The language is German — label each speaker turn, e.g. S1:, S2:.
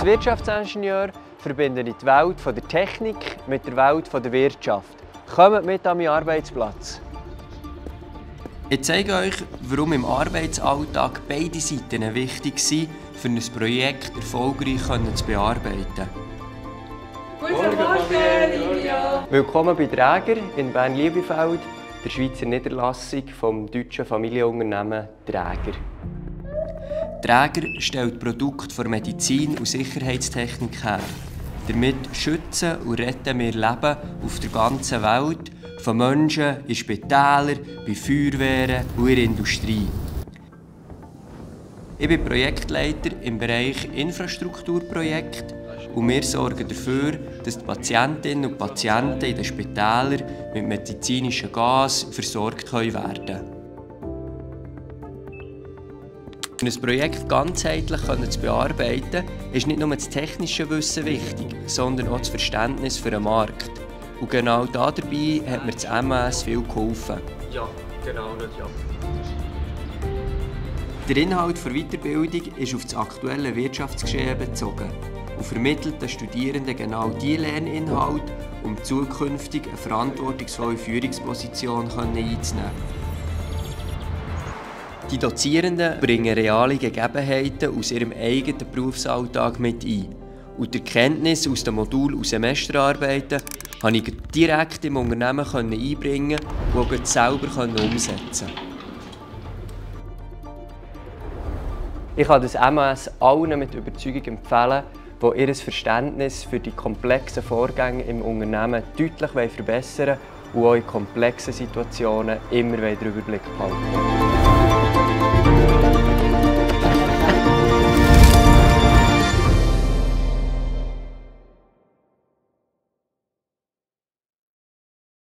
S1: Wirtschaftsingenieur verbinde ich die Welt der Technik mit der Welt der Wirtschaft. Kommt mit an meinen Arbeitsplatz. Ich zeige euch, warum im Arbeitsalltag beide Seiten wichtig sind, für ein Projekt erfolgreich zu bearbeiten.
S2: Guten Morgen, Livia!
S1: Willkommen bei Dräger in Bern-Liebefeld, der Schweizer Niederlassung des deutschen Familienunternehmen Dräger. Dräger stellt Produkte der Medizin und Sicherheitstechnik her. Damit schützen und retten wir Leben auf der ganzen Welt, von Menschen in Spitälern, bei Feuerwehren und in der Industrie. Ich bin Projektleiter im Bereich Infrastrukturprojekt und wir sorgen dafür, dass die Patientinnen und Patienten in den Spitälern mit medizinischem Gas versorgt werden können. Um ein Projekt ganzheitlich zu bearbeiten, ist nicht nur das technische Wissen wichtig, sondern auch das Verständnis für den Markt. Und genau dabei hat mir das MAS viel geholfen.
S3: Ja, genau, nicht ja.
S1: Der Inhalt der Weiterbildung ist auf das aktuelle Wirtschaftsgeschehen bezogen und vermittelt den Studierenden genau diese Lerninhalte, um zukünftig eine verantwortungsvolle Führungsposition einzunehmen. Die Dozierenden bringen reale Gegebenheiten aus ihrem eigenen Berufsalltag mit ein. Und die Erkenntnisse aus den Modul- und Semesterarbeiten konnte ich direkt im Unternehmen einbringen und auch selber umsetzen. Ich kann das MAS allen mit Überzeugung empfehlen, die ihr Verständnis für die komplexen Vorgänge im Unternehmen deutlich verbessern wollen und auch in komplexen Situationen immer den Überblick behalten.